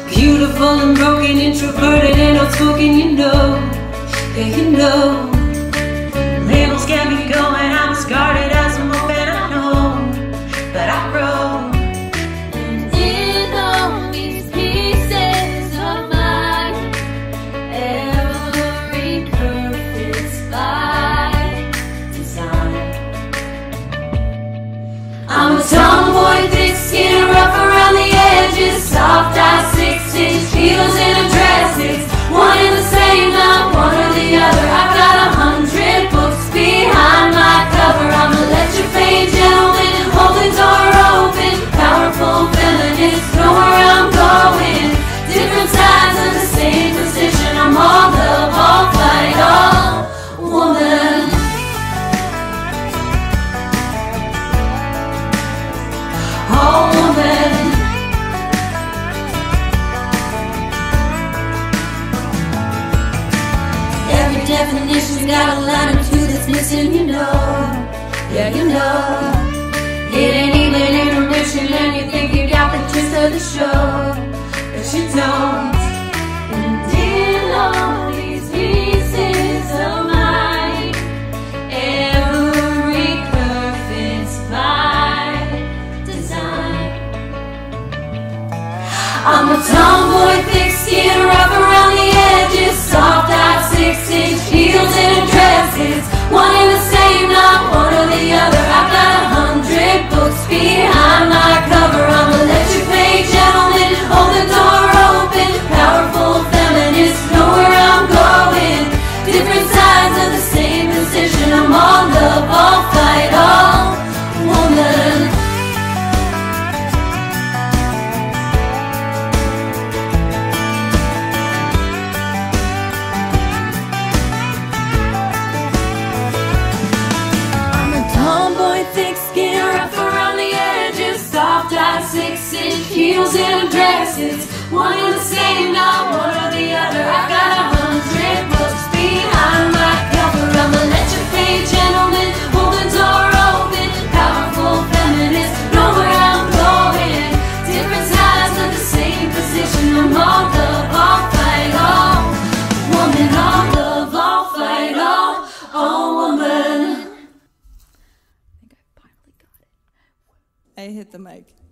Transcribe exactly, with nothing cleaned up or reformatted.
Beautiful and broken, introverted and outspoken, you know, yeah, you know. Labels get me going, I'm as guarded as a moped, I know, but I grow. And in all these pieces of mine, every curve fits by design. I'm a tomboy, thick skin, rough around the edges, soft eyes, six-inch heels in a dress. It's one and the same, not one or the other. I've got a hundred books behind my cover. I'm a let your fade gentleman, hold the door open, powerful feminist, know where I'm going. Different sides of the same position. I'm all love, all fight, all woman. All woman. Every definition's got a line or two that's missing, you know. Yeah, you know. It ain't even intermission and you think you got the gist of the show, but you don't. And in all these pieces of mine, every curve fits by design. I'm a tomboy, thick skin, rough around the edges, soft eyed, six-inch heels in a dress. It's one and the same, not one or the other. I've got a hundred books behind my cover. I'm a let you pay gentleman, hold the door open, powerful feminist, know where I'm going. Different sides of the same position. I'm all love, all fight, all woman. Tomboy, thick skin, rough around the edges, soft eyed, six-inch heels in a dress. It's one and the same, not one or the other. I've got a hundred books behind my cover. I'm a let your fade gentleman, hold the door open, powerful feminist, know where I'm going. Different sides of the same position. I'm all love, all fight, all woman. All love, all fight, all, all woman. I hit the mic.